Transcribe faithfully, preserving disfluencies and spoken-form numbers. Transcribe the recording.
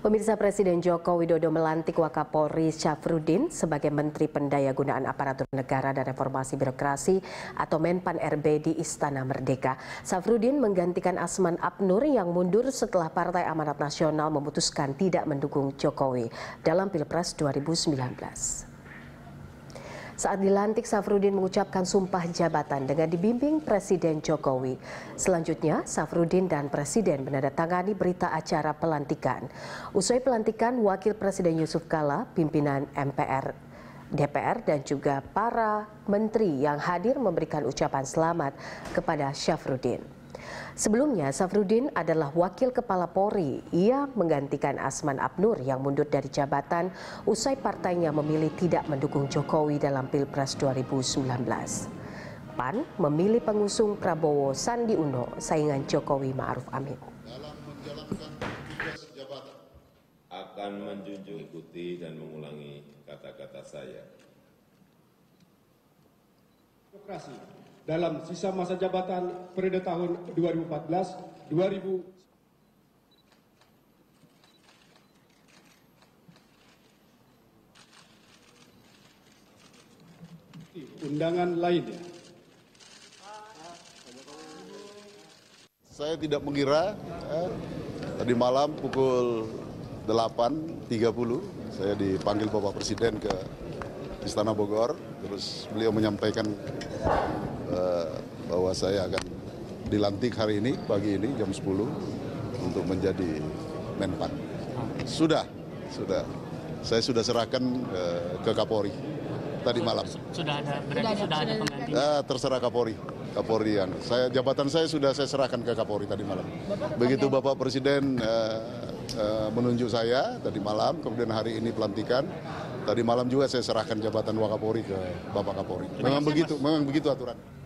Pemirsa, Presiden Joko Widodo melantik Wakapolri Syafruddin sebagai Menteri Pendayagunaan Aparatur Negara dan Reformasi Birokrasi atau Menpan R B di Istana Merdeka. Syafruddin menggantikan Asman Abnur yang mundur setelah Partai Amanat Nasional memutuskan tidak mendukung Jokowi dalam Pilpres dua ribu sembilan belas. Saat dilantik, Syafruddin mengucapkan sumpah jabatan dengan dibimbing Presiden Jokowi. Selanjutnya, Syafruddin dan Presiden menandatangani berita acara pelantikan. Usai pelantikan, Wakil Presiden Yusuf Kala, pimpinan M P R, D P R, dan juga para menteri yang hadir memberikan ucapan selamat kepada Syafruddin. Sebelumnya, Syafruddin adalah Wakil Kepala Polri. Ia menggantikan Asman Abnur yang mundur dari jabatan usai partainya memilih tidak mendukung Jokowi dalam Pilpres dua ribu sembilan belas. P A N memilih pengusung Prabowo Sandi Uno, saingan Jokowi Ma'ruf Amin. Dalam menjalankan tugas jabatan akan menjunjung ikuti dan mengulangi kata-kata saya. Demokrasi dalam sisa masa jabatan periode tahun dua ribu empat belas dua ribu undangan lainnya. Saya tidak mengira eh, tadi malam pukul delapan tiga puluh saya dipanggil Bapak Presiden ke Istana Bogor, terus beliau menyampaikan uh, bahwa saya akan dilantik hari ini, pagi ini jam sepuluh untuk menjadi Menpan. Sudah, sudah. Saya sudah serahkan uh, ke Kapolri tadi malam. Sudah ada, berarti sudah ada pengganti. Uh, terserah Kapolri. Kapolri yang saya jabatan saya sudah saya serahkan ke Kapolri tadi malam. Begitu Bapak Presiden uh, uh, menunjuk saya tadi malam, kemudian hari ini pelantikan. Tadi malam juga saya serahkan jabatan Wakapolri ke Bapak Kapolri. Memang begitu, memang begitu aturan.